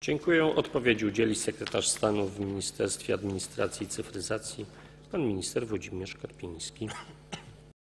Dziękuję. Odpowiedzi udzieli sekretarz stanu w Ministerstwie Administracji i Cyfryzacji pan minister Włodzimierz Karpiński.